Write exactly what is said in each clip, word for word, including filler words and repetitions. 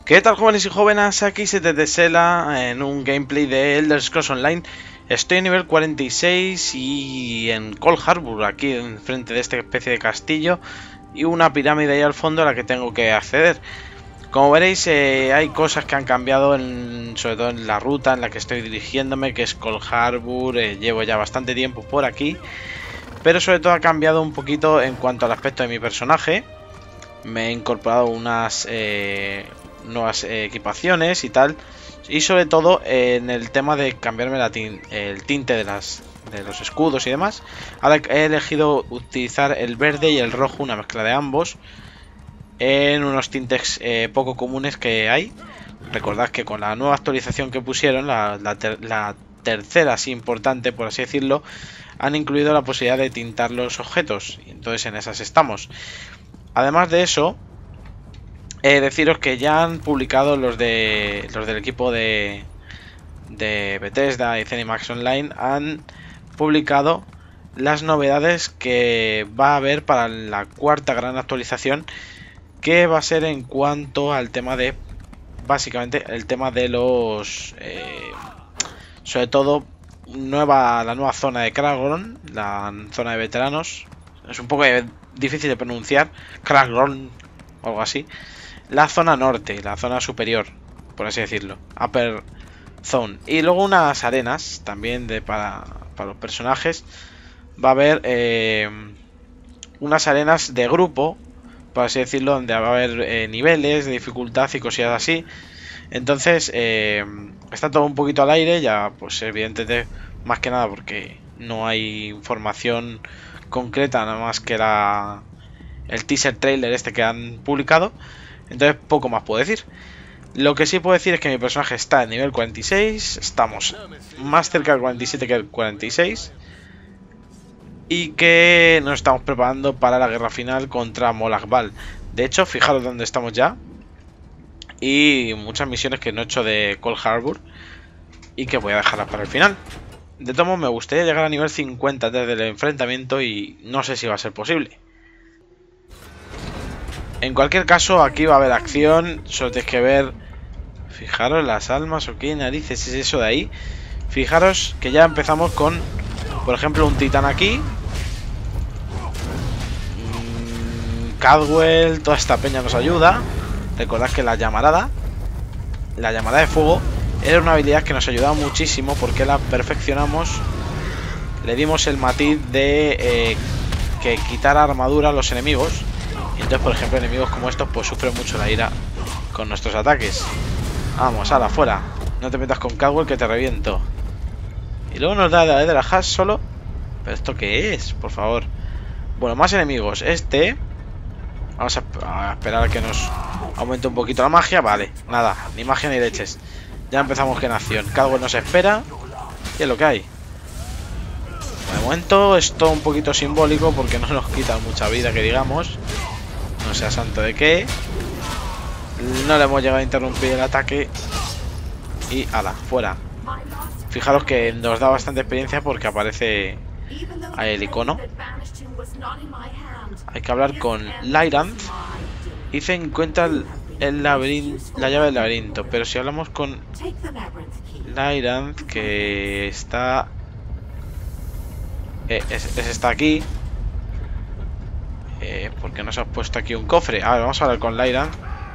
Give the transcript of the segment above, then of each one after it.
¿Qué tal, jóvenes y jóvenes? Aquí se te desela en un gameplay de Elder Scrolls Online. Estoy en nivel cuarenta y seis y en Cold Harbor, aquí enfrente de esta especie de castillo, y una pirámide ahí al fondo a la que tengo que acceder. Como veréis, eh, hay cosas que han cambiado, en, sobre todo en la ruta en la que estoy dirigiéndome, que es Cold Harbor. Eh, llevo ya bastante tiempo por aquí, pero sobre todo ha cambiado un poquito en cuanto al aspecto de mi personaje. Me he incorporado unas eh, nuevas eh, equipaciones y tal, y sobre todo eh, en el tema de cambiarme la tin el tinte de las de los escudos y demás. Ahora he elegido utilizar el verde y el rojo, una mezcla de ambos, en unos tintes eh, poco comunes que hay. Recordad que con la nueva actualización que pusieron, la, la, ter la tercera así importante, por así decirlo, han incluido la posibilidad de tintar los objetos, y entonces en esas estamos. Además de eso, eh, deciros que ya han publicado los de los del equipo de, de Bethesda y Zenimax Online, han publicado las novedades que va a haber para la cuarta gran actualización, que va a ser en cuanto al tema de, básicamente, el tema de los, eh, sobre todo, nueva la nueva zona de Kragron, la zona de veteranos. Es un poco difícil de pronunciar, Kragron o algo así. La zona norte, la zona superior, por así decirlo, Upper Zone. Y luego unas arenas también de para, para los personajes. Va a haber eh, unas arenas de grupo, por así decirlo, donde va a haber eh, niveles de dificultad y cosillas así. Entonces eh, está todo un poquito al aire, ya pues evidentemente, más que nada porque no hay información concreta, nada más que la, el teaser trailer este que han publicado. Entonces poco más puedo decir. Lo que sí puedo decir es que mi personaje está en nivel cuarenta y seis, estamos más cerca del cuarenta y siete que el cuarenta y seis, y que nos estamos preparando para la guerra final contra Molag Bal. De hecho, fijaros dónde estamos ya, y muchas misiones que no he hecho de Cold Harbor y que voy a dejarlas para el final. De todos modos, me gustaría llegar a nivel cincuenta desde el enfrentamiento y no sé si va a ser posible. En cualquier caso, aquí va a haber acción, solo tenéis que ver. Fijaros las almas o qué narices es eso de ahí. Fijaros que ya empezamos con, por ejemplo, un titán aquí. Mm, Cadwell, toda esta peña nos ayuda. Recordad que la llamarada, la llamarada de fuego, era una habilidad que nos ayudaba muchísimo porque la perfeccionamos. Le dimos el matiz de eh, que quitara armadura a los enemigos. Y entonces, por ejemplo, enemigos como estos pues sufren mucho la ira con nuestros ataques. Vamos, ala, fuera. No te metas con Cadwell que te reviento. Y luego nos da la de la hash solo. ¿Pero esto qué es? Por favor. Bueno, más enemigos. Este... Vamos a, a esperar a que nos aumente un poquito la magia. Vale, nada, ni magia ni leches. Ya empezamos en acción. Cadwell nos espera. Y es lo que hay. De momento esto un poquito simbólico porque no nos quita mucha vida, que digamos. No sea santo de qué. No le hemos llegado a interrumpir el ataque. Y ala, fuera. Fijaros que nos da bastante experiencia porque aparece ahí el icono. Hay que hablar con Lyranth y se encuentra el, el laberinto, la llave del laberinto. Pero si hablamos con Lyranth, que está... Eh, es, es está aquí. Eh, ¿Por qué nos has puesto aquí un cofre? A ver, vamos a hablar con Lyranth.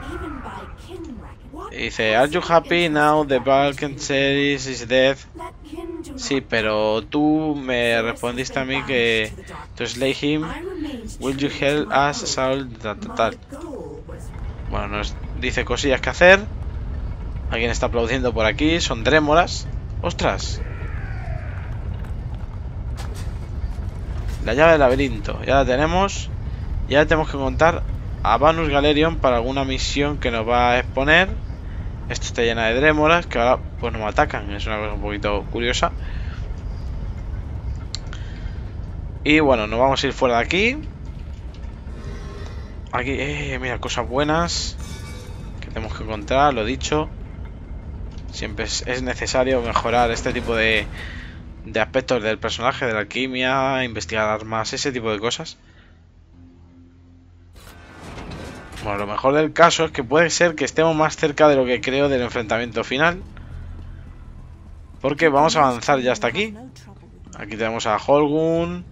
Dice, ¿Are you happy now the Balkan series is dead? Sí, pero tú me respondiste a mí que to slay him, will you help us solve that, that, that. Bueno, nos dice cosillas que hacer. Alguien está aplaudiendo por aquí, son Drémoras. ¡Ostras! La llave del laberinto, ya la tenemos. Ya tenemos que contar a Vanus Galerion para alguna misión que nos va a exponer. Esto está llena de Drémoras que ahora pues no me atacan. Es una cosa un poquito curiosa. Y bueno, nos vamos a ir fuera de aquí. Aquí, eh, mira, cosas buenas que tenemos que encontrar, lo dicho. Siempre es, es necesario mejorar este tipo de, de aspectos del personaje, de la alquimia, investigar armas, ese tipo de cosas. Bueno, lo mejor del caso es que puede ser que estemos más cerca de lo que creo del enfrentamiento final. Porque vamos a avanzar ya hasta aquí. Aquí tenemos a Holgun.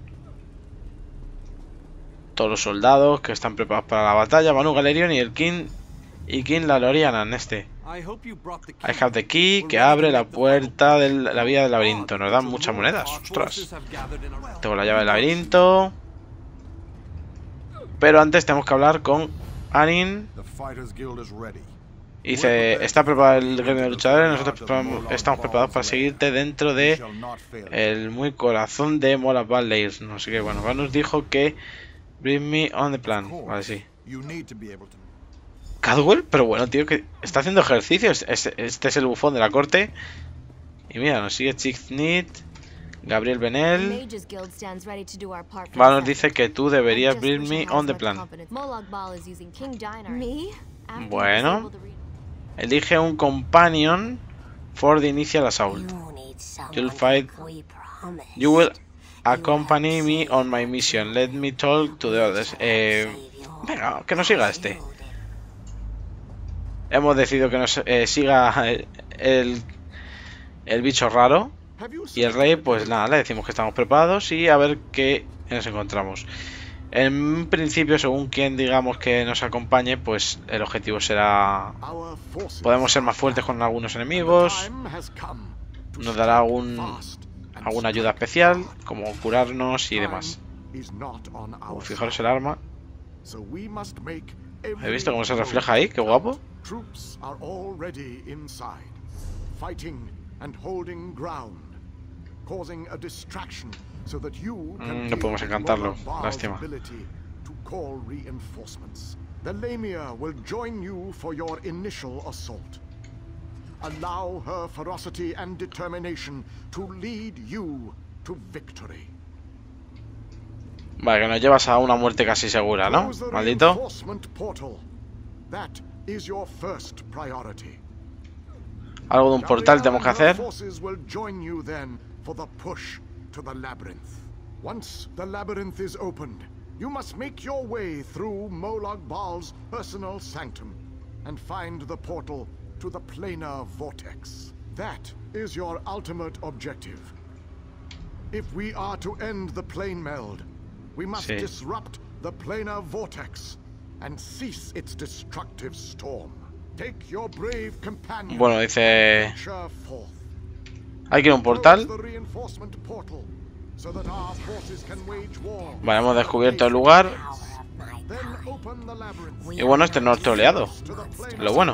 Todos los soldados que están preparados para la batalla. Banu Galerion y el King y King Lalorianan este. I have the key, que abre la puerta de la vía del laberinto. Nos dan muchas monedas, ostras. Tengo la llave del laberinto. Pero antes tenemos que hablar con Anin. Dice, está preparado el gremio de luchadores. Nosotros estamos preparados para seguirte dentro de el muy corazón de Molag Bal Lair. No sé qué, bueno, nos dijo que bring me on the plan. Vale, sí. Cadwell, pero bueno, tío, que está haciendo ejercicios. Este, este es el bufón de la corte. Y mira, nos sigue Chicknit, Gabriel Benel. Vale, nos dice que tú deberías bring me on the plan. Bueno, elige un companion for the initial assault. You'll fight. You will accompany me on my mission. Let me talk to the others. Eh, venga, que nos siga este. Hemos decidido que nos eh, siga el, el, el bicho raro. Y el rey, pues nada, le decimos que estamos preparados y a ver qué nos encontramos. En principio, según quien digamos que nos acompañe, pues el objetivo será... Podemos ser más fuertes con algunos enemigos. Nos dará algún, alguna ayuda especial, como curarnos y demás. Uf, fijaros el arma. ¿He visto cómo se refleja ahí? ¡Qué guapo! Mm, no podemos encantarlo, lástima. The Lamia will join you for your initial assault. Allow her ferocity and determination to lead you to victory. Vale, que nos llevas a una muerte casi segura, ¿no? Maldito. Algo de un portal tenemos que hacer. Once the labyrinth is opened, you must make your way through Molag Bal's personal sanctum and find the portal to the planar vortex. That is your ultimate objective. If we are to end the plane meld, we must sí. disrupt the planar vortex and cease its destructive storm. Take your brave companion. Bueno, dice... Hay que ir a un portal. Vale, hemos descubierto el lugar. Y bueno, este no es troleado. Lo bueno.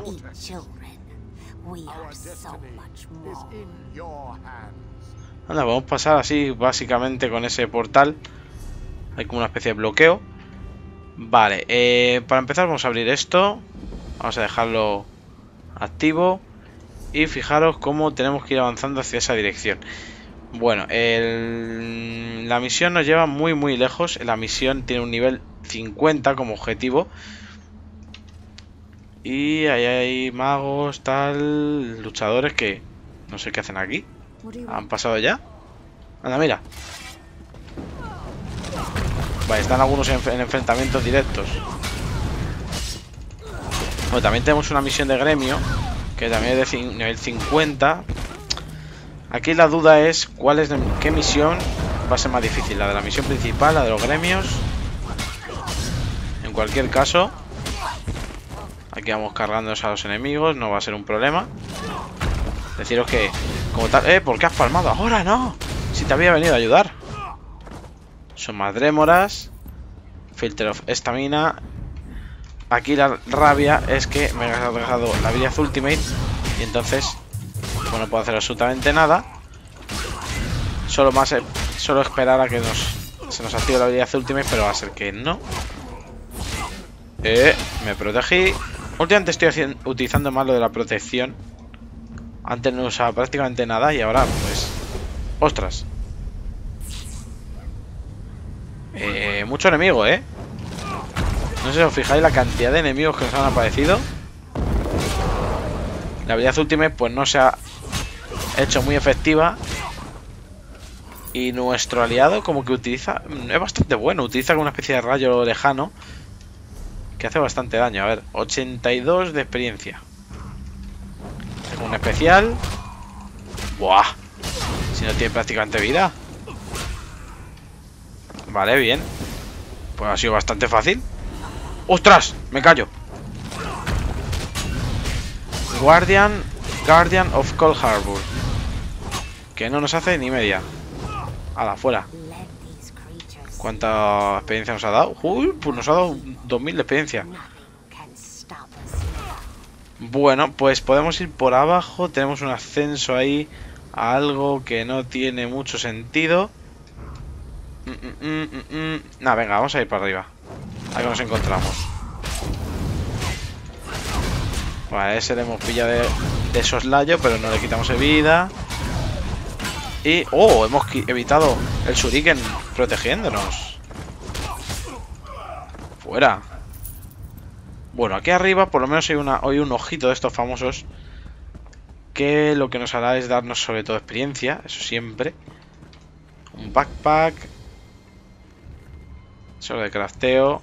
Anda, vamos a pasar así básicamente con ese portal. Hay como una especie de bloqueo. Vale, eh, para empezar vamos a abrir esto. Vamos a dejarlo activo. Y fijaros cómo tenemos que ir avanzando hacia esa dirección. Bueno, el... la misión nos lleva muy muy lejos. La misión tiene un nivel cincuenta como objetivo. Y ahí hay magos, tal, luchadores que no sé qué hacen aquí. ¿Han pasado ya? Anda, mira. Vale, están algunos en, en enfrentamientos directos. Bueno, también tenemos una misión de gremio que también es de nivel cincuenta. Aquí la duda es cuál es, qué misión va a ser más difícil, la de la misión principal, la de los gremios. En cualquier caso, aquí vamos cargándonos a los enemigos, no va a ser un problema. Deciros que, como tal... ¡Eh! ¿Por qué has palmado? ¡Ahora no! Si te había venido a ayudar. Son más Drémoras. Filter of Estamina. Aquí la rabia es que me he dejado la habilidad Ultimate y entonces pues no puedo hacer absolutamente nada. Solo más solo esperar a que nos se nos active la habilidad Ultimate, pero va a ser que no. Eh, me protegí. Últimamente estoy haciendo, utilizando más lo de la protección. Antes no usaba prácticamente nada y ahora pues... ¡Ostras! Eh, mucho enemigo, ¿eh? No sé si os fijáis la cantidad de enemigos que nos han aparecido. La habilidad Ultimate pues no se ha hecho muy efectiva. Y nuestro aliado como que utiliza... Es bastante bueno. Utiliza como una especie de rayo lejano que hace bastante daño. A ver, ochenta y dos de experiencia. Tengo un especial. ¡Buah! Si no tiene prácticamente vida. Vale, bien. Pues ha sido bastante fácil. ¡Ostras! Me callo. Guardian, Guardian of Cold Harbor. Que no nos hace ni media. ¡Hala, fuera! ¿Cuánta experiencia nos ha dado? Uy, pues nos ha dado dos mil de experiencia. Bueno, pues podemos ir por abajo. Tenemos un ascenso ahí a algo que no tiene mucho sentido. Mm, mm, mm, mm, mm. Nah, venga, vamos a ir para arriba. A ver qué nos encontramos. Vale, ese le hemos pillado de, de soslayo, pero no le quitamos de vida. Y... ¡oh! Hemos evitado el shuriken protegiéndonos. Fuera. Bueno, aquí arriba por lo menos hay, una, hay un ojito de estos famosos que lo que nos hará es darnos sobre todo experiencia. Eso siempre. Un backpack. Solo de crafteo.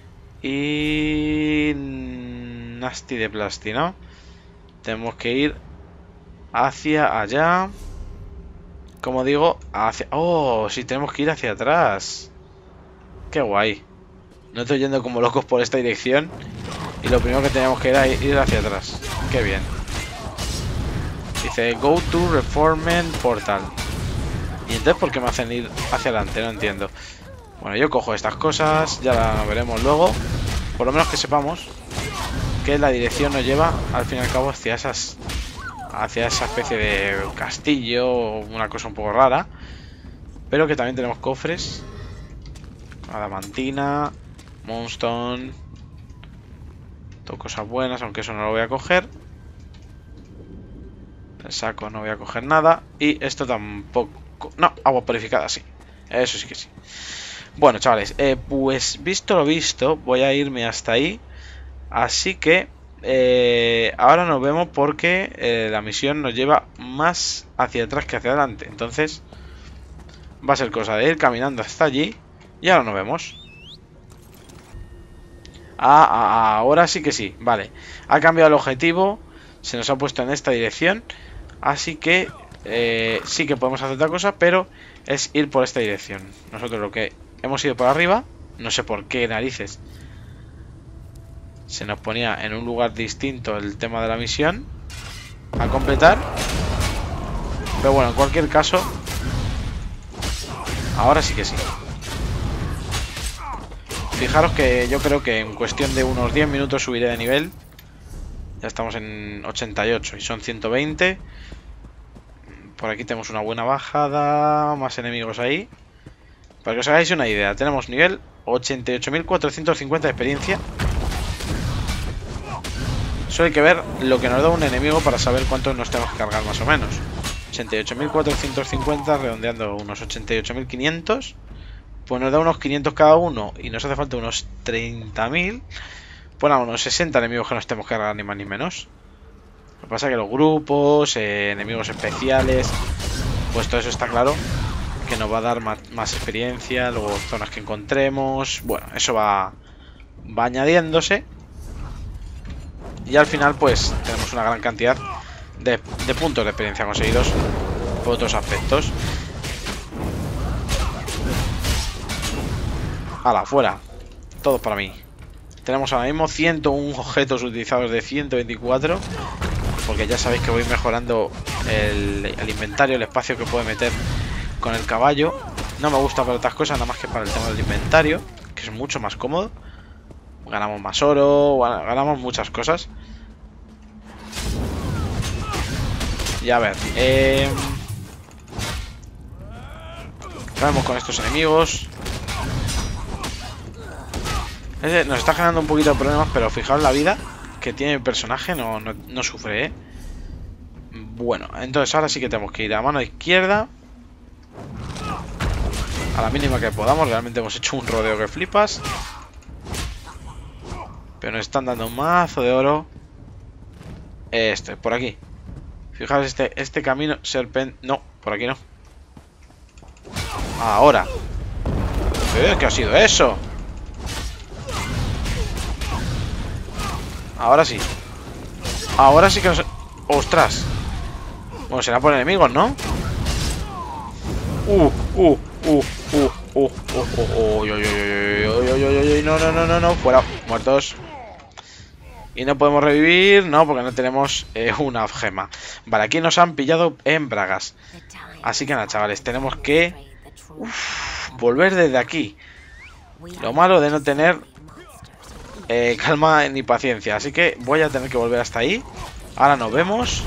Y... nasty de plasti, ¿no? Tenemos que ir hacia allá. Como digo, hacia... ¡oh! Sí, tenemos que ir hacia atrás. ¡Qué guay! No estoy yendo como locos por esta dirección. Y lo primero que tenemos que ir es ir hacia atrás. ¡Qué bien! Dice, go to Reforming Portal. ¿Y entonces por qué me hacen ir hacia adelante? No entiendo. Bueno, yo cojo estas cosas. Ya la veremos luego. Por lo menos que sepamos que la dirección nos lleva al fin y al cabo hacia esas... hacia esa especie de castillo, una cosa un poco rara, pero que también tenemos cofres, adamantina, moonstone, todo cosas buenas, aunque eso no lo voy a coger. El saco no voy a coger nada y esto tampoco. No, agua purificada sí, eso sí que sí. Bueno, chavales, eh, pues visto lo visto, voy a irme hasta ahí, así que Eh, ahora nos vemos porque eh, la misión nos lleva más hacia atrás que hacia adelante. Entonces va a ser cosa de ir caminando hasta allí. Y ahora nos vemos. Ah, ah, ahora sí que sí, vale. Ha cambiado el objetivo. Se nos ha puesto en esta dirección. Así que eh, sí que podemos hacer otra cosa, pero es ir por esta dirección. Nosotros lo que hemos ido por arriba, no sé por qué narices se nos ponía en un lugar distinto el tema de la misión a completar. Pero bueno, en cualquier caso, ahora sí que sí. Fijaros que yo creo que en cuestión de unos diez minutos subiré de nivel. Ya estamos en ochenta y ocho y son ciento veinte. Por aquí tenemos una buena bajada. Más enemigos ahí. Para que os hagáis una idea, tenemos nivel ochenta y ocho mil cuatrocientos cincuenta de experiencia. Solo hay que ver lo que nos da un enemigo para saber cuánto nos tenemos que cargar más o menos. ochenta y ocho mil cuatrocientos cincuenta, redondeando unos ochenta y ocho mil quinientos. Pues nos da unos quinientos cada uno y nos hace falta unos treinta mil. Pues nada, unos sesenta enemigos que nos tenemos que cargar ni más ni menos. Lo que pasa es que los grupos, eh, enemigos especiales, pues todo eso está claro que nos va a dar más, más experiencia. Luego zonas que encontremos. Bueno, eso va, va añadiéndose. Y al final pues tenemos una gran cantidad de, de puntos de experiencia conseguidos por otros aspectos. ¡Hala, fuera! Todo para mí. Tenemos ahora mismo ciento uno objetos utilizados de ciento veinticuatro. Porque ya sabéis que voy mejorando el, el inventario, el espacio que puede meter con el caballo. No me gusta para otras cosas, nada más que para el tema del inventario, que es mucho más cómodo. Ganamos más oro, ganamos muchas cosas. Y a ver, eh... vamos con estos enemigos. Nos está generando un poquito de problemas, pero fijaos la vida que tiene el personaje, no, no, no sufre, ¿eh? Bueno, entonces ahora sí que tenemos que ir a mano izquierda. A la mínima que podamos, realmente hemos hecho un rodeo que flipas. Pero nos están dando un mazo de oro. Este, por aquí. Fijaos este, este camino serpent... No, por aquí no. Ahora. ¿Qué ha sido eso? Ahora sí. Ahora sí que nos... ¡Ostras! Bueno, será por enemigos, ¿no? Uh, uh, uh, uh, uh, uh, uh, uy, uy, uy, uy, uy, uy, uy, no, no, no, no, no, fuera, muertos. Y no podemos revivir, no, porque no tenemos eh, una gema. Vale, aquí nos han pillado en bragas. Así que nada, chavales, tenemos que uf, volver desde aquí. Lo malo de no tener eh, calma ni paciencia. Así que voy a tener que volver hasta ahí. Ahora nos vemos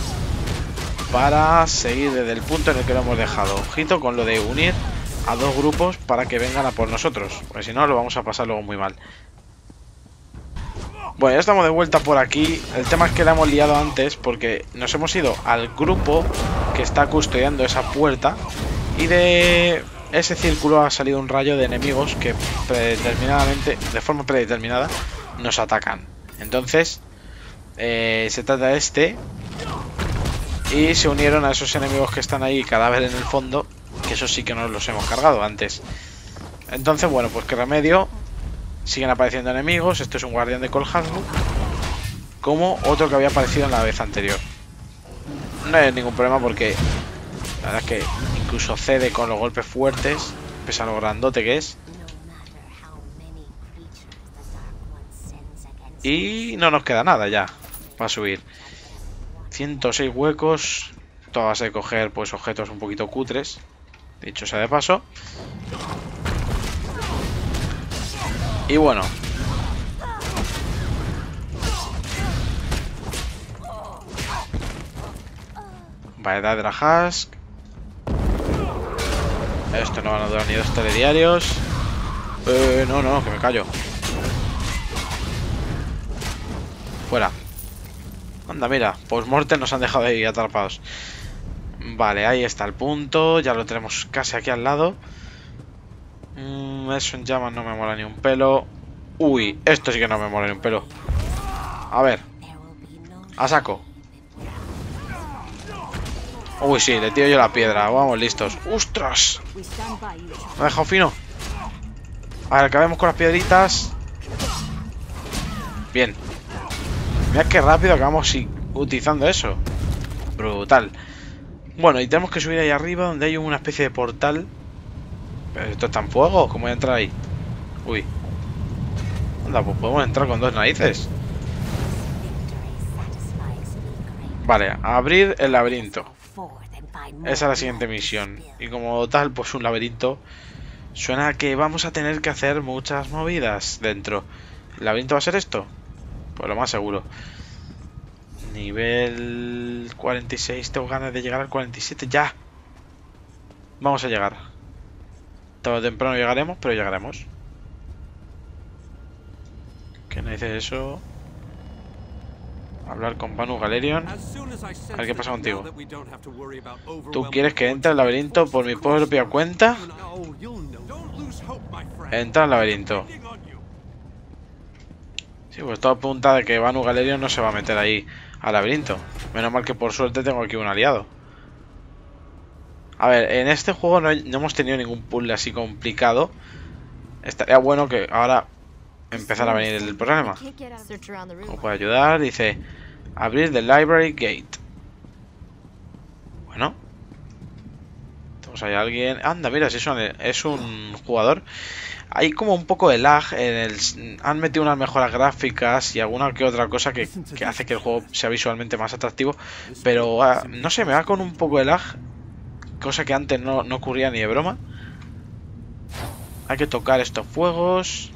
para seguir desde el punto en el que lo hemos dejado. Ojito con lo de unir a dos grupos para que vengan a por nosotros, porque si no lo vamos a pasar luego muy mal. Bueno, ya estamos de vuelta por aquí. El tema es que la hemos liado antes porque nos hemos ido al grupo que está custodiando esa puerta y de ese círculo ha salido un rayo de enemigos que predeterminadamente, de forma predeterminada, nos atacan. Entonces, eh, se trata de este y se unieron a esos enemigos que están ahí, cadáver en el fondo, que eso sí que nos los hemos cargado antes. Entonces, bueno, pues qué remedio. Siguen apareciendo enemigos. Esto es un guardián de Cold Harbor, como otro que había aparecido en la vez anterior. No hay ningún problema porque la verdad es que incluso cede con los golpes fuertes, pese a lo grandote que es. Y no nos queda nada ya para subir. ciento seis huecos. Todo a base de coger pues objetos un poquito cutres, dicho sea de paso. Y bueno, variedad de la Husk. Esto no van a durar ni dos telediarios. Eh, no, no, que me callo. Fuera. Anda, mira, post-mortem nos han dejado ahí atrapados. Vale, ahí está el punto. Ya lo tenemos casi aquí al lado. Mm, eso en llamas no me mola ni un pelo. Uy, esto sí que no me mola ni un pelo. A ver. A saco. Uy, sí, le tiro yo la piedra. Vamos, listos. ¡Ostras! Me ha dejado fino. A ver, acabemos con las piedritas. Bien. Mira qué rápido acabamos utilizando eso. Brutal. Bueno, y tenemos que subir ahí arriba donde hay una especie de portal. ¿Pero esto está en fuego? ¿Cómo voy a entrar ahí? Uy. Anda, pues podemos entrar con dos narices. Vale, a abrir el laberinto. Esa es la siguiente misión. Y como tal, pues un laberinto. Suena a que vamos a tener que hacer muchas movidas dentro. ¿El laberinto va a ser esto? Pues lo más seguro. Nivel cuarenta y seis. Tengo ganas de llegar al cuarenta y siete. ¡Ya! Vamos a llegar. Tarde o temprano llegaremos, pero llegaremos. ¿Qué no dices eso? Hablar con Vanu Galerion. A ver qué pasa contigo. ¿Tú quieres que entre al laberinto por mi propia cuenta? Entra al laberinto. Sí, pues todo apunta de que Vanu Galerion no se va a meter ahí al laberinto. Menos mal que por suerte tengo aquí un aliado. A ver, en este juego no, hay, no hemos tenido ningún puzzle así complicado. Estaría bueno que ahora empezara a venir el problema. ¿Cómo puede ayudar? Dice, abrir the library gate. Bueno. Tenemos ahí a alguien. Anda, mira, si es un, es un jugador. Hay como un poco de lag en el... Han metido unas mejoras gráficas y alguna que otra cosa que, que hace que el juego sea visualmente más atractivo. Pero, uh, no sé, me va con un poco de lag. Cosa que antes no, no ocurría ni de broma. Hay que tocar estos fuegos.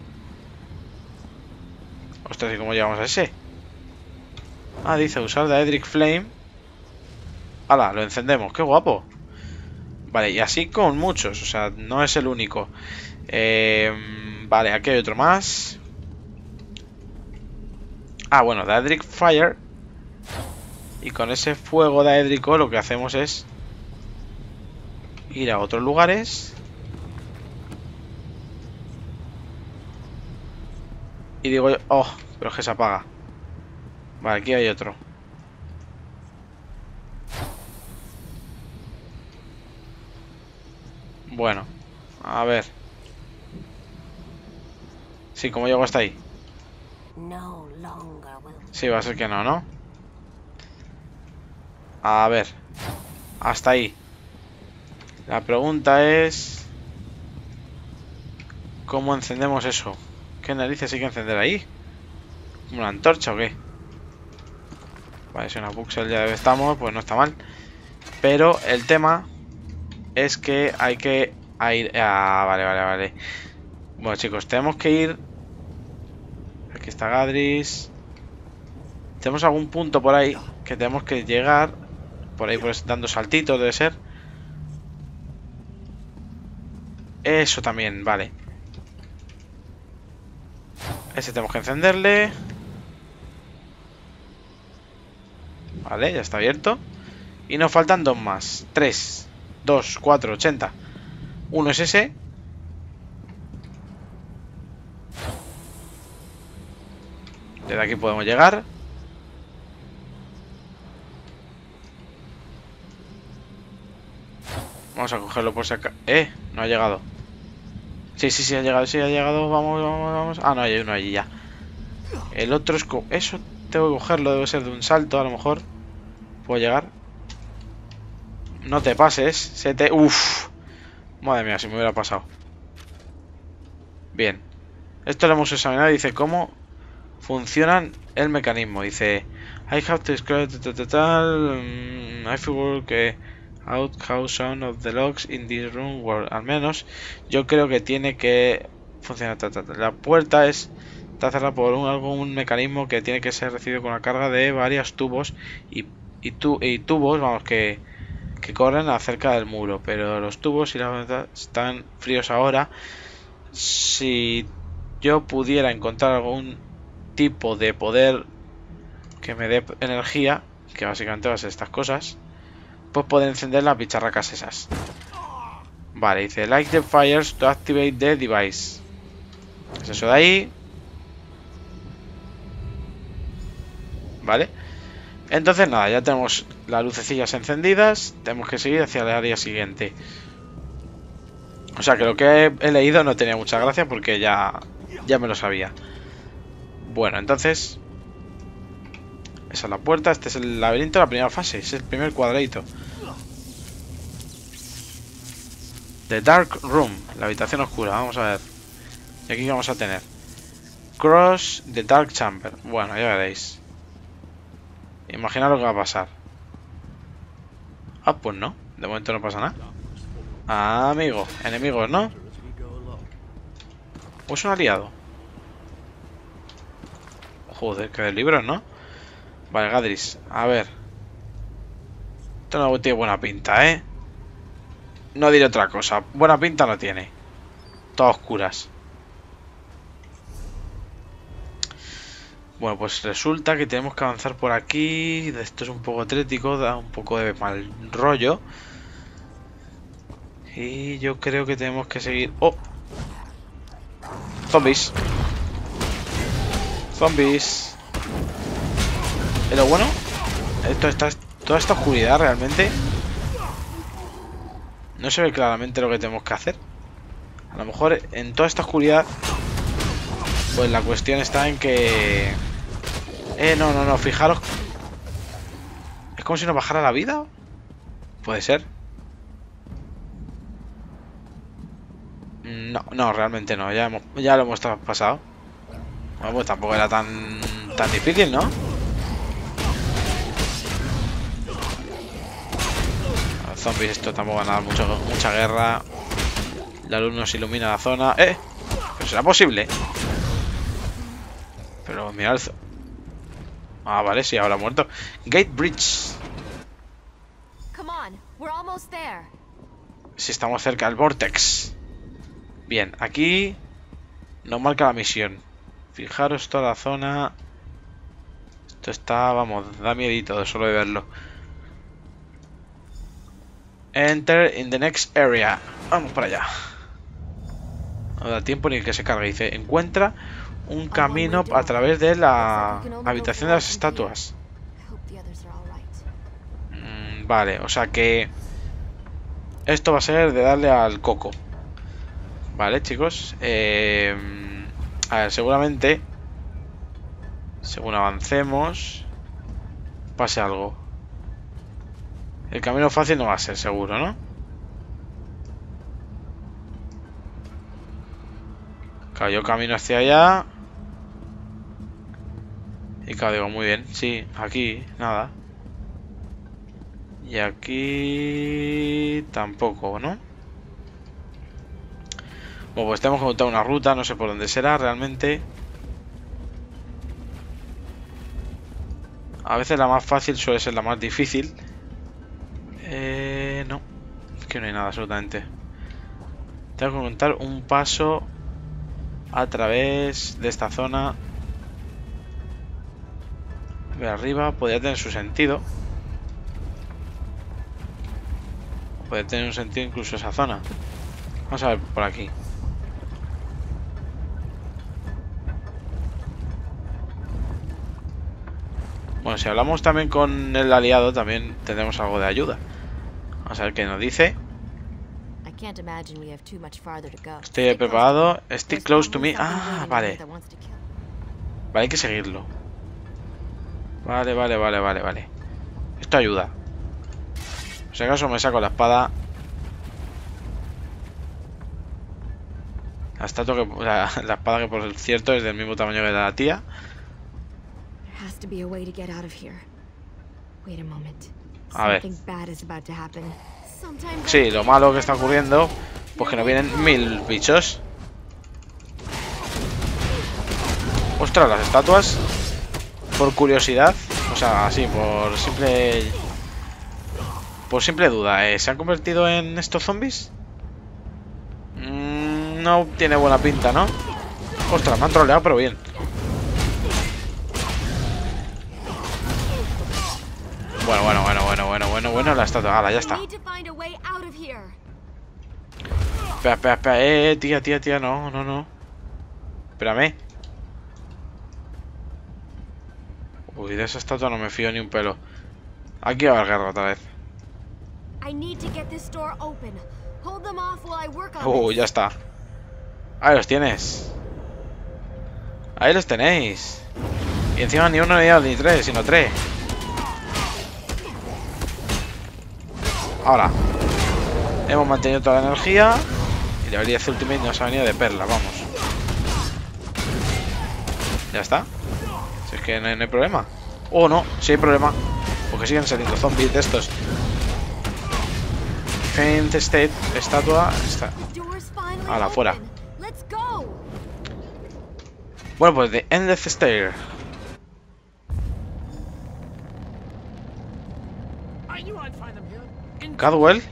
Ostras, ¿y cómo llegamos a ese? Ah, dice usar Daedric Flame. ¡Hala! Lo encendemos. ¡Qué guapo! Vale, y así con muchos. O sea, no es el único. Eh, vale, aquí hay otro más. Ah, bueno, Daedric Fire. Y con ese fuego daédrico lo que hacemos es ir a otros lugares. Y digo yo, oh, pero es que se apaga. Vale, aquí hay otro. Bueno, a ver. Sí, ¿cómo llego hasta ahí? Sí, va a ser que no, ¿no? A ver. Hasta ahí. La pregunta es... ¿cómo encendemos eso? ¿Qué narices hay que encender ahí? ¿Una antorcha o qué? Vale, si una pixel ya estamos, pues no está mal. Pero el tema es que hay que ir... Ah, vale, vale, vale. Bueno, chicos, tenemos que ir... Aquí está Gadris. Tenemos algún punto por ahí que tenemos que llegar. Por ahí, pues dando saltitos, debe ser. Eso también, vale. Ese tenemos que encenderle. Vale, ya está abierto. Y nos faltan dos más. Tres, dos, cuatro, ochenta. Uno es ese. Desde aquí podemos llegar. Vamos a cogerlo por si acá. Eh, no ha llegado. Sí, sí, sí, ha llegado, sí, ha llegado. Vamos, vamos, vamos. Ah, no, hay uno allí ya. El otro es... Co Eso tengo que cogerlo, debe ser de un salto, a lo mejor. ¿Puedo llegar? No te pases. Se te... Uf. Madre mía, si me hubiera pasado. Bien. Esto lo hemos examinado. Dice cómo funciona el mecanismo. Dice... I have to describe... I figure que... out how some of the locks in this room were. Al menos yo creo que tiene que funcionar. La puerta es... está cerrada por un, algún mecanismo que tiene que ser recibido con la carga de varios tubos y, y, tu, y tubos, vamos, que, que corren acerca del muro. Pero los tubos y la verdad están fríos ahora. Si yo pudiera encontrar algún tipo de poder que me dé energía, que básicamente va a ser estas cosas, pues poder encender las bicharracas esas. Vale, dice like the fires to activate the device. Es eso de ahí. Vale. Entonces nada, ya tenemos las lucecillas encendidas. Tenemos que seguir hacia el área siguiente. O sea que lo que he, he leído no tenía mucha gracia porque ya, ya me lo sabía. Bueno, entonces... esa es la puerta, este es el laberinto, la primera fase, es el primer cuadradito. The Dark Room, la habitación oscura, vamos a ver. Y aquí vamos a tener Cross the Dark Chamber. Bueno, ya veréis. Imaginad lo que va a pasar. Ah, pues no, de momento no pasa nada. Ah, amigo, enemigos, ¿no? ¿O es un aliado? Joder, que de libros, ¿no? Vale, Gadris, a ver. Esto no tiene buena pinta, ¿eh? No diré otra cosa. Buena pinta no tiene. Todas oscuras. Bueno, pues resulta que tenemos que avanzar por aquí. Esto es un poco atlético, da un poco de mal rollo. Y yo creo que tenemos que seguir... ¡Oh! Zombies. Zombies. Pero bueno, esto está, toda esta oscuridad realmente no se ve claramente lo que tenemos que hacer. A lo mejor en toda esta oscuridad, pues la cuestión está en que... Eh, no, no, no, fijaros. Es como si nos bajara la vida. Puede ser. No, no, realmente no, ya, hemos, ya lo hemos pasado. Bueno, pues tampoco era tan, tan difícil, ¿no? Zombies, esto tampoco van a dar mucho, mucha guerra. La luz nos ilumina la zona. ¡Eh! ¿Pero será posible? Pero mirad. Ah, vale, sí, ahora ha muerto. Gate Bridge. Si estamos cerca del Vortex. Bien, aquí nos marca la misión. Fijaros toda la zona. Esto está, vamos, da miedito solo de verlo. Enter in the next area. Vamos para allá. No da tiempo ni que se cargue. Dice, encuentra un camino a través de la habitación de las estatuas. Mm, vale, o sea que esto va a ser de darle al coco. Vale, chicos. Eh, a ver, seguramente Según avancemos, pase algo. El camino fácil no va a ser, seguro, ¿no? Claro, yo camino hacia allá. Y claro, digo, muy bien, sí, aquí, nada. Y aquí tampoco, ¿no? Bueno, pues tenemos que montar una ruta, no sé por dónde será realmente. A veces la más fácil suele ser la más difícil. Eh, no, es que no hay nada absolutamente. Tengo que montar un paso a través de esta zona. De arriba podría tener su sentido. Puede tener un sentido incluso esa zona. Vamos a ver por aquí. Bueno, si hablamos también con el aliado, también tendremos algo de ayuda. Vamos a ver qué nos dice. Estoy preparado. Stick close to me. Ah, vale. Vale, hay que seguirlo. Vale, vale, vale, vale, vale. Esto ayuda. Por si acaso me saco la espada. La estatua que... La, la espada que por cierto es del mismo tamaño que la tía. A ver. Sí, lo malo que está ocurriendo, pues que nos vienen mil bichos. Ostras, las estatuas. Por curiosidad, o sea, así, por simple... Por simple duda, ¿eh? ¿Se han convertido en estos zombies? Mm, no tiene buena pinta, ¿no? Ostras, me han troleado, pero bien. Bueno, bueno, bueno, bueno, bueno, bueno, bueno, la estatua, ala, ya está. Espera, espera, espera, eh, tía, tía, tía, no, no, no. Espérame. Uy, de esa estatua no me fío ni un pelo. Aquí va a haber guerra otra vez. Uy, ya está. Ahí los tienes. Ahí los tenéis. Y encima ni uno ni tres, sino tres. Ahora. Hemos mantenido toda la energía. Y debería hacer ultimate nos ha venido de perla, vamos. Ya está. Si es que no hay, no hay problema. Oh, no, sí hay problema. Porque siguen saliendo zombies de estos. Faint State, estatua. Está. Ahora, fuera. Bueno, pues de Endless Stair. Cadwell.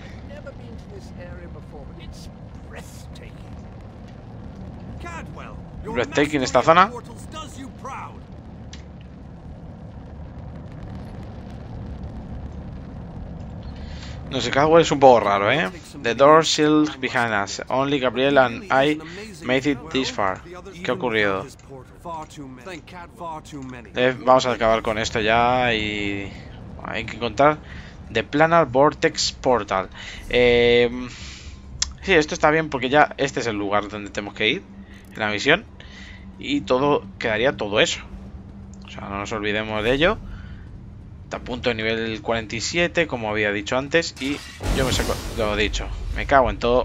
Breathtaking esta zona. No sé, Cadwell es un poco raro, ¿eh? The door sealed behind us. Only Gabriel and I made it this far. ¿Qué ha ocurrido? Eh, vamos a acabar con esto ya y... Hay que encontrar The Planar Vortex Portal. Eh... Sí, esto está bien porque ya este es el lugar donde tenemos que ir en la misión. Y todo quedaría todo eso. O sea, no nos olvidemos de ello. Está a punto de nivel cuarenta y siete, como había dicho antes. Y yo me saco lo dicho. Me cago en todo.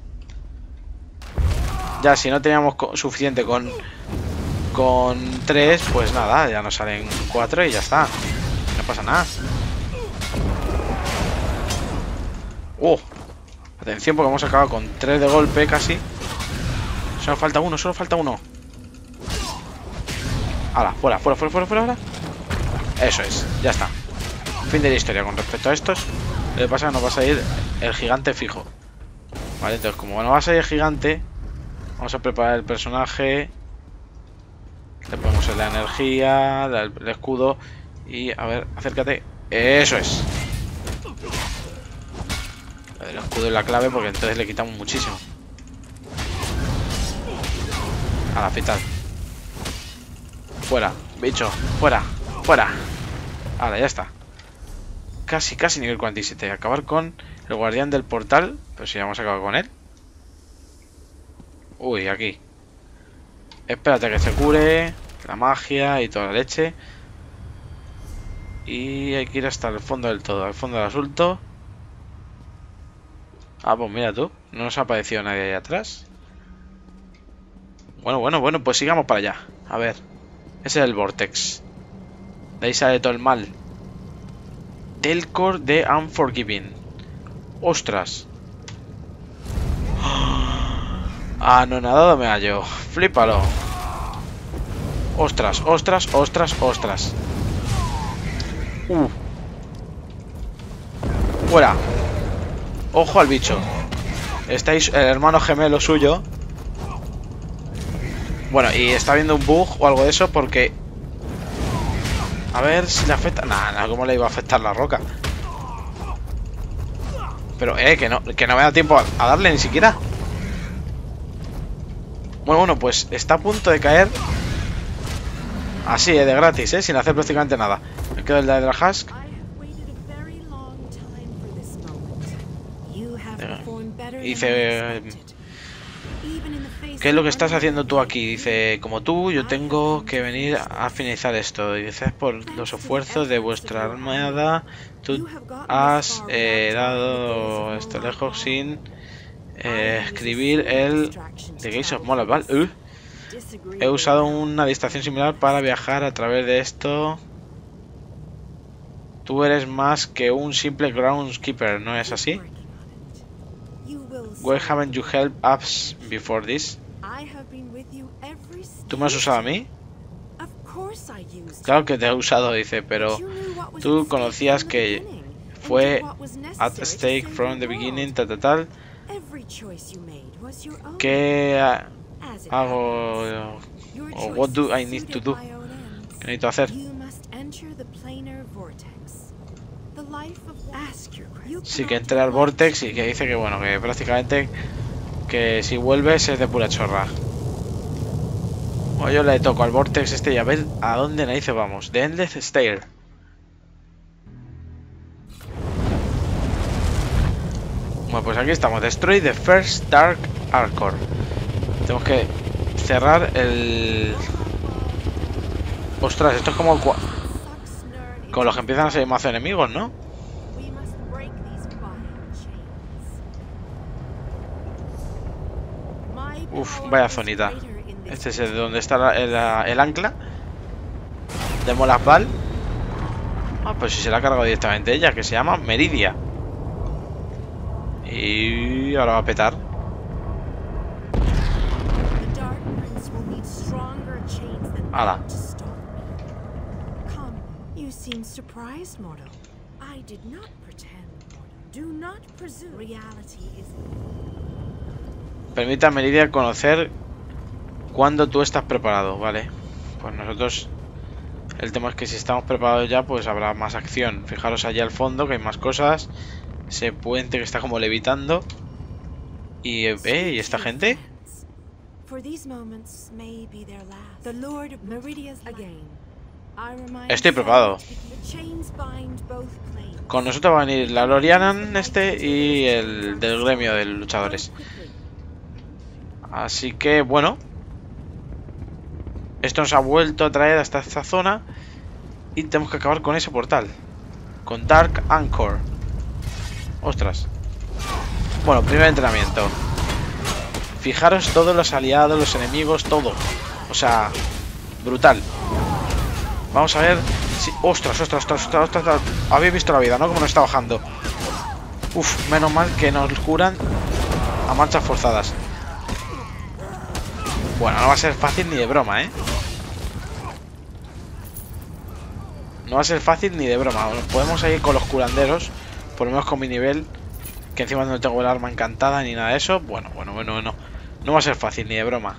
Ya, si no teníamos suficiente con con tres, pues nada, ya nos salen cuatro y ya está. No pasa nada. ¡Oh! Atención, porque hemos acabado con tres de golpe casi. Solo falta uno, solo falta uno. ¡Hala! Fuera, fuera, fuera, fuera, fuera. Eso es, ya está. Fin de la historia con respecto a estos. Lo que pasa es que nos va a salir el gigante fijo. Vale, entonces como no va a salir el gigante, vamos a preparar el personaje. Le ponemos en la energía, el escudo. Y a ver, acércate. Eso es. El escudo es la clave porque entonces le quitamos muchísimo. A la fital. Fuera, bicho, fuera, fuera. Ahora, ya está. Casi, casi nivel cuarenta y siete. Acabar con el guardián del portal. Pero si ya hemos acabado con él. Uy, aquí. Espérate que se cure. La magia y toda la leche. Y hay que ir hasta el fondo del todo, al fondo del asunto. Ah, pues mira tú, no nos ha aparecido nadie ahí atrás. Bueno, bueno, bueno, pues sigamos para allá. A ver, ese es el Vortex. De ahí sale todo el mal. Telcor de Unforgiving. ¡Ostras! Anonadado me hallo. Flípalo. Ostras, ostras, ostras, ostras. Uh. Fuera. Ojo al bicho. Estáis el hermano gemelo suyo. Bueno, y está viendo un bug o algo de eso porque... A ver si le afecta... Nah, nah, ¿cómo le iba a afectar la roca? Pero, eh, que no, que no me da tiempo a, a darle ni siquiera. Bueno, bueno, pues está a punto de caer. Así, eh, de gratis, eh, sin hacer prácticamente nada. Me quedo el de Hydra Husk. Dice... Eh, ¿qué es lo que estás haciendo tú aquí? Dice, como tú, yo tengo que venir a finalizar esto. Dice, por los esfuerzos de vuestra armada, tú has eh, dado esto lejos sin eh, escribir el The Gates of Molag Bal. Uh. He usado una distracción similar para viajar a través de esto. Tú eres más que un simple groundskeeper, ¿no es así? Where haven't you helped us before this? ¿Tú me has usado a mí? Claro que te he usado, dice, pero tú conocías que fue at stake from the beginning, tal, tal, tal. ¿Qué hago? O what do I need to do? ¿Qué necesito hacer? Sí, que entra al Vortex y que dice que bueno, que prácticamente que si vuelves es de pura chorra. Bueno, yo le toco al Vortex este y a ver a dónde narices vamos. The Endless Stair. Bueno, pues aquí estamos. Destroy the first Dark Archor. Tenemos que cerrar el... Ostras, esto es como... Con los que empiezan a salir más enemigos, ¿no? Uf, vaya zonita. Este es el donde está la, el, el ancla de Molag Bal. Ah, pues si se la ha cargado directamente ella, que se llama Meridia. Y ahora va a petar. ¡Hala! Permite a Meridia conocer cuando tú estás preparado, ¿vale? Pues nosotros... El tema es que si estamos preparados ya, pues habrá más acción. Fijaros allá al fondo que hay más cosas. Ese puente que está como levitando. Y... ¿Eh? ¿Y esta gente? Estoy preparado. Con nosotros va a venir la Lorianan este y el del gremio de luchadores. Así que, bueno. Esto nos ha vuelto a traer hasta esta zona. Y tenemos que acabar con ese portal. Con Dark Anchor. Ostras. Bueno, primer entrenamiento. Fijaros todos los aliados, los enemigos, todo. O sea, brutal. Vamos a ver si... Ostras, ostras, ostras, ostras, ostras. Habéis visto la vida, ¿no? Como nos está bajando. Uf, menos mal que nos curan a marchas forzadas. Bueno, no va a ser fácil ni de broma, ¿eh? No va a ser fácil ni de broma. Podemos ir con los curanderos. Por lo menos con mi nivel. Que encima no tengo el arma encantada ni nada de eso. Bueno, bueno, bueno, bueno. No va a ser fácil ni de broma.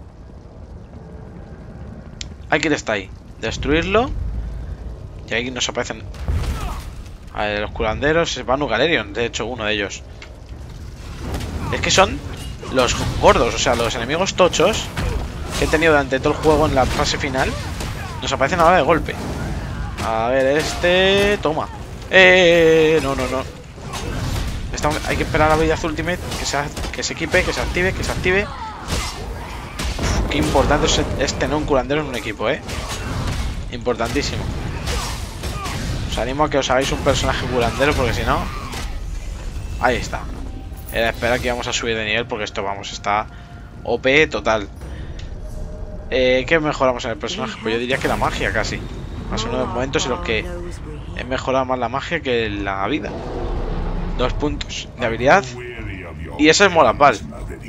Aquí está ahí. Destruirlo. Y ahí nos aparecen... A ver, los curanderos. Vanu Galerion, de hecho, uno de ellos. Es que son... Los gordos, o sea, los enemigos tochos que he tenido durante todo el juego en la fase final, nos aparecen ahora de golpe. A ver, este... Toma. Eh, no, no, no. Estamos... Hay que esperar a la habilidad ultimate que se, que se equipe, que se active, que se active. qué importante es, es tener un curandero en un equipo, ¿eh? Importantísimo. Os animo a que os hagáis un personaje curandero porque si no... Ahí está. Era esperar que íbamos a subir de nivel porque esto, vamos, está O P total. Eh, ¿Qué mejoramos en el personaje? Pues yo diría que la magia casi. Más uno de los momentos en los que he mejorado más la magia que la vida. Dos puntos de habilidad. Y eso es Molag Bal.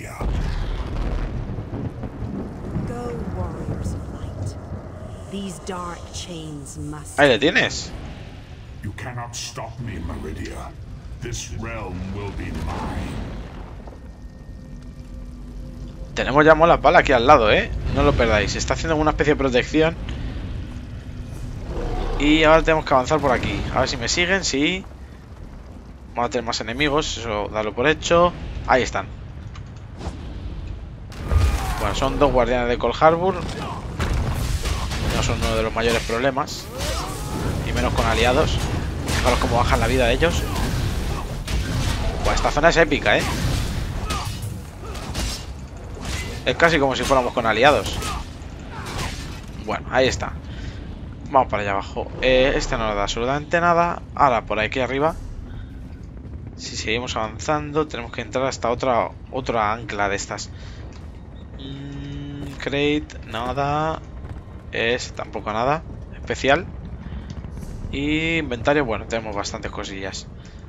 Ahí le tienes. You cannot stop me, Meridia. This realm will be mine. Tenemos ya Molag Bal aquí al lado, ¿eh? No lo perdáis. Está haciendo una especie de protección. Y ahora tenemos que avanzar por aquí. A ver si me siguen, sí. Vamos a tener más enemigos, eso darlo por hecho. Ahí están. Bueno, son dos guardianes de Coldharbour. No son uno de los mayores problemas. Y menos con aliados. Fijaros cómo bajan la vida de ellos. Pues esta zona es épica, ¿eh? Es casi como si fuéramos con aliados. Bueno, ahí está. Vamos para allá abajo. Eh, este no nos da absolutamente nada. Ahora, por aquí arriba. Si seguimos avanzando, tenemos que entrar hasta otra otra ancla de estas. Mm, crate, nada. Es tampoco nada especial. Y inventario, bueno, tenemos bastantes cosillas.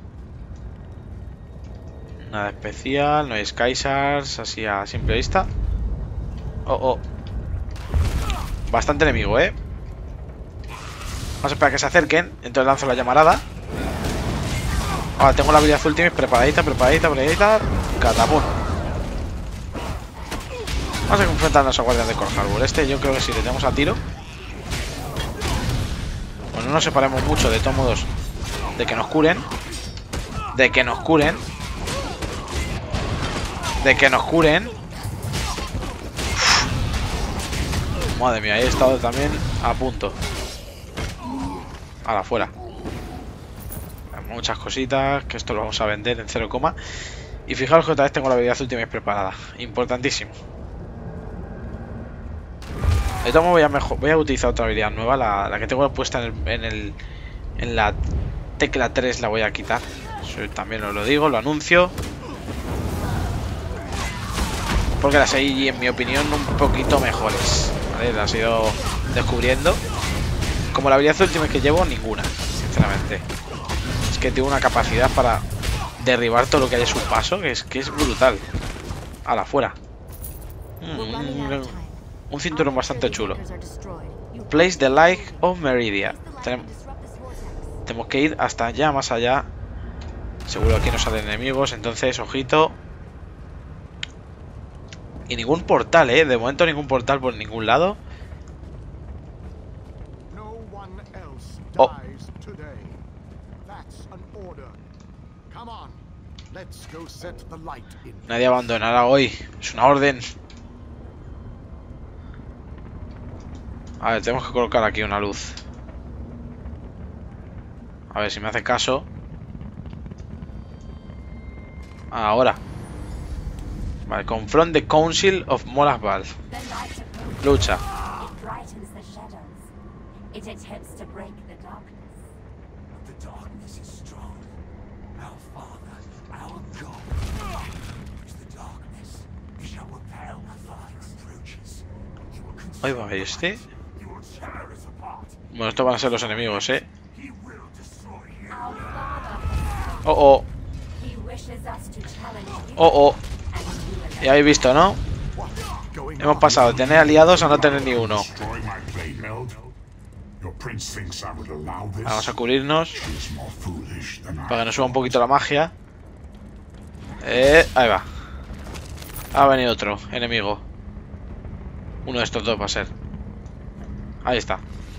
Nada especial, no hay Skysars, así a simple vista. Oh, oh. Bastante enemigo, ¿eh? Vamos a esperar a que se acerquen. Entonces lanzo la llamarada. Ahora tengo la habilidad Ultimate preparadita, preparadita, preparadita. Catapum. Vamos a enfrentarnos a guardias de Coldharbour. Este yo creo que si le tenemos a tiro. Pues no nos separemos mucho, de todos modos, de que nos curen. De que nos curen. De que nos curen. Uf. Madre mía, he estado también a punto. A la fuera. Muchas cositas, que esto lo vamos a vender en cero, y fijaros que otra vez tengo la habilidad Ultimate preparada. Importantísimo. De todos modos voy a, mejor, voy a utilizar otra habilidad nueva. La, la que tengo puesta en, el, en, el, en la tecla tres la voy a quitar. Eso también os lo digo, lo anuncio. Porque las hay, en mi opinión, un poquito mejores, ¿vale? Las he ido descubriendo. Como la habilidad Ultimate que llevo, ninguna, sinceramente. Es que tiene una capacidad para derribar todo lo que hay a su paso, que es, que es brutal. A la fuera. Mm, un cinturón bastante chulo. Place the Light of Meridia. Tenemos, tenemos que ir hasta allá, más allá. Seguro aquí nos salen enemigos, entonces, ojito. Y ningún portal, eh. De momento ningún portal por ningún lado. Oh. Nadie abandonará hoy. Es una orden. A ver, tenemos que colocar aquí una luz. A ver si me hace caso. Ahora. Vale, confront the Council of Molag Bal. Lucha. Ahí va, este. Bueno, estos van a ser los enemigos, eh. Oh, oh. Oh, oh. Ya habéis visto, ¿no? Hemos pasado de tener aliados a no tener ni uno. Vamos a cubrirnos para que nos suba un poquito la magia. Eh, ahí va. Ha venido otro enemigo. Uno de estos dos va a ser. Ahí está.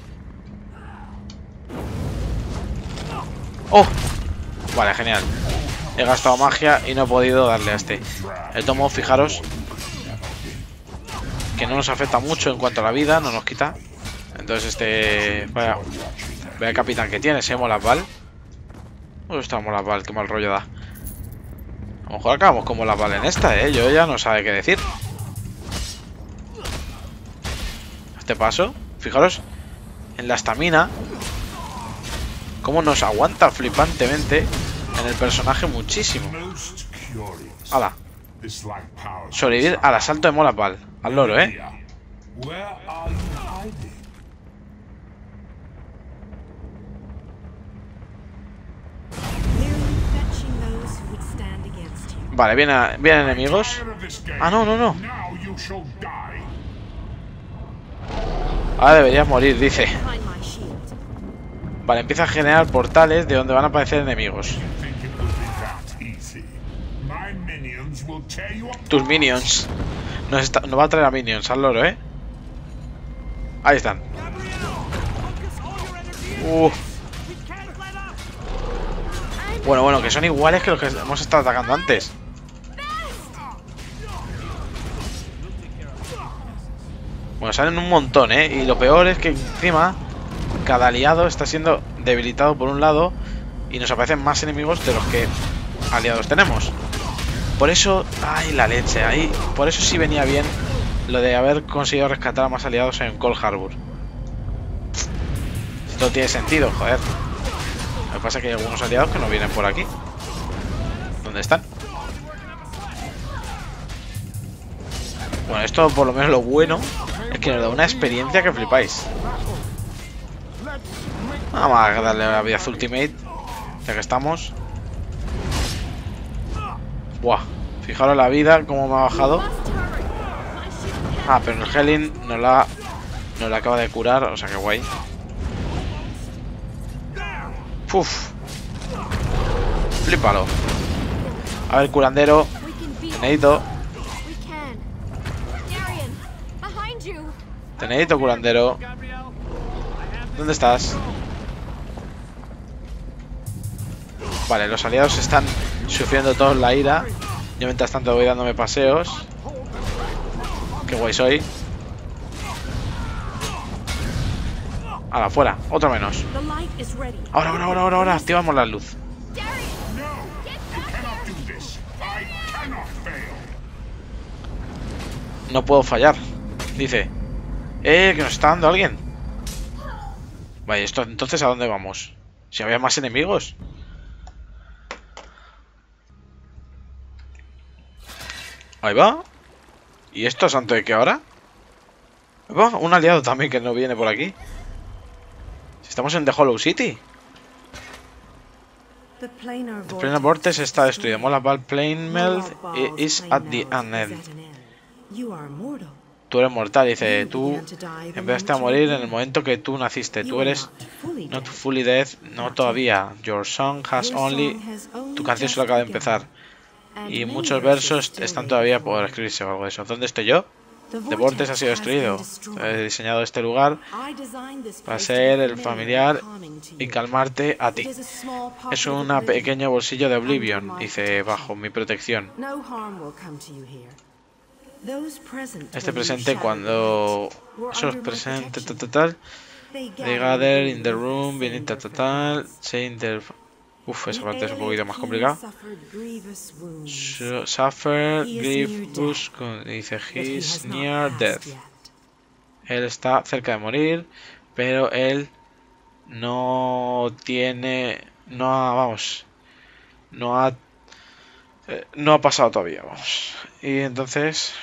¡Oh! Vale, genial. He gastado magia y no he podido darle a este. El tomo, fijaros, que no nos afecta mucho en cuanto a la vida, no nos quita. Entonces este... Vaya, vaya capitán que tienes, ¿eh? Molag Bal. ¿Dónde está Molag Bal? Qué mal rollo da. A lo mejor acabamos con Molag Bal en esta, ¿eh? Yo ya no sabe qué decir. este paso. Fijaros en la estamina. Cómo nos aguanta flipantemente en el personaje muchísimo. ¡Hala! Sobrevivir al asalto de Molag Bal. Al loro, ¿eh? Vale, vienen, vienen enemigos. Ah, no, no, no. Ahora deberías morir, dice. Vale, empieza a generar portales de donde van a aparecer enemigos. Tus minions. Nos, está, nos va a traer a minions al loro, ¿eh? Ahí están. Uh. Bueno, bueno, que son iguales que los que hemos estado atacando antes. Bueno, salen un montón, ¿eh? Y lo peor es que encima cada aliado está siendo debilitado por un lado y nos aparecen más enemigos de los que aliados tenemos. Por eso... ¡Ay, la leche! Ahí, por eso sí venía bien lo de haber conseguido rescatar a más aliados en Cold Harbor. Esto tiene sentido, joder. Lo que pasa es que hay algunos aliados que no vienen por aquí. ¿Dónde están? Bueno, esto por lo menos lo bueno es que nos da una experiencia que flipáis. Vamos a darle la vida Ultimate, ya que estamos. Buah, fijaros la vida, cómo me ha bajado. Ah, pero el Helin nos la, nos la acaba de curar, o sea que guay. Uf. Flípalo. A ver, curandero. Necesito. Te necesito, curandero. ¿Dónde estás? Vale, los aliados están sufriendo todos la ira. Yo mientras tanto voy dándome paseos. Qué guay soy. Ahora, fuera. Otro menos. Ahora, ahora, ahora, ahora, ahora. Activamos la luz. No puedo fallar. Dice. Eh, que nos está dando alguien. Vale, esto, entonces ¿a dónde vamos? Si había más enemigos. Ahí va. ¿Y esto santo de qué ahora? Ahí va, un aliado también que no viene por aquí. Si estamos en The Hollow City. The Planar Vortex está destruido. Molag Bal Plane Melt is at the end. Tú eres mortal, dice. Tú empezaste a morir en el momento que tú naciste. Tú eres not fully dead, no todavía. Your song has only... Tu canción solo acaba de empezar. Y muchos versos están todavía por escribirse o algo de eso. ¿Dónde estoy yo? The Vortex ha sido destruido. He diseñado este lugar para ser el familiar y calmarte a ti. Es un pequeño bolsillo de Oblivion, dice, bajo mi protección. Este presente cuando... Esos presentes, tal, tal, tal. They gather in the room, vienen, tal, tal, tal. Saying their... Uf, esa parte es un poquito más complicada. Suffer grievous, dice, he's near death. Él está cerca de morir, pero él no tiene, no ha, vamos, no ha, eh, no ha pasado todavía, vamos. Y entonces,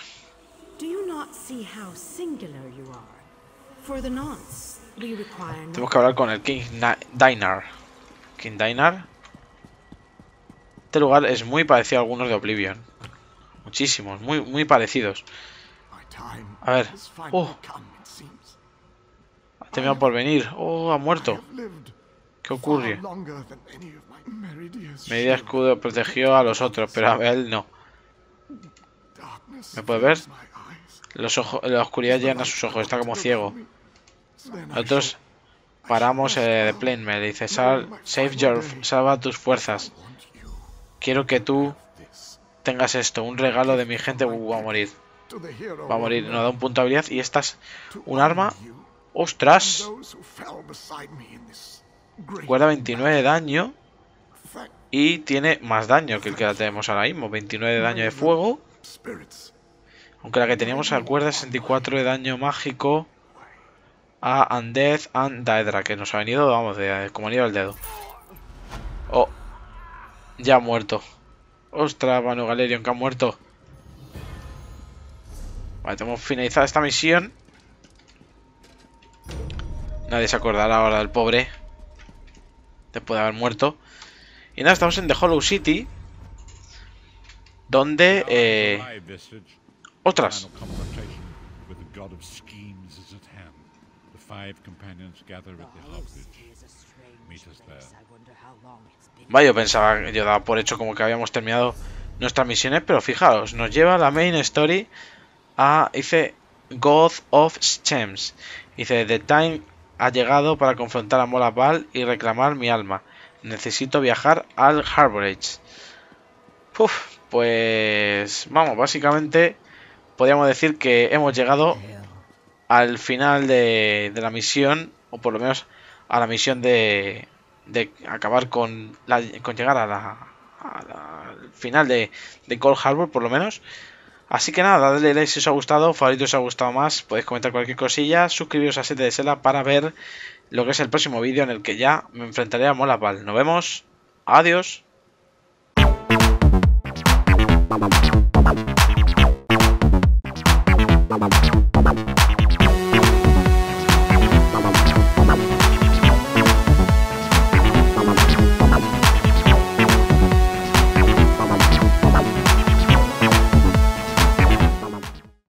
tenemos que hablar con el King Dainar. King Dainar. Este lugar es muy parecido a algunos de Oblivion. Muchísimos, muy, muy parecidos. A ver. Oh. Ha terminado por venir. Oh, ha muerto. ¿Qué ocurre? Media escudo protegió a los otros, pero a él no. ¿Me puede ver? Los ojos, la oscuridad llena sus ojos, está como ciego. Nosotros paramos eh, de Plainmail. Dice, Sal, save your, salva tus fuerzas. Quiero que tú tengas esto, un regalo de mi gente. Uh, va a morir. Va a morir, nos da un punto de habilidad. Y esta es un arma. ¡Ostras! Guarda veintinueve de daño. Y tiene más daño que el que la tenemos ahora mismo. veintinueve de daño de fuego. Aunque la que teníamos al cuerda sesenta y cuatro de daño mágico. a Undead and Daedra, que nos ha venido, vamos, de, como anillo al dedo. Oh, ya ha muerto. Ostras, Vano Galerion, que ha muerto. Vale, tenemos finalizada esta misión. Nadie se acordará ahora del pobre, después de haber muerto. Y nada, estamos en The Hollow City, donde... Eh... ¡Otras! Vaya, yo pensaba, yo daba por hecho como que habíamos terminado nuestras misiones, pero fijaos, nos lleva la main story a, dice, God of Gems. Dice, The time ha llegado para confrontar a Molag Bal y reclamar mi alma. Necesito viajar al Harborage. Uf, pues vamos, básicamente podríamos decir que hemos llegado al final de, de la misión, o por lo menos a la misión de, de acabar con, la, con llegar a la, a la, al final de, de Cold Harbor, por lo menos. Así que nada, dadle like si os ha gustado, favorito si os ha gustado más, podéis comentar cualquier cosilla, suscribiros a Siete de Sela para ver lo que es el próximo vídeo en el que ya me enfrentaré a Molag Bal. Nos vemos, adiós. Bye.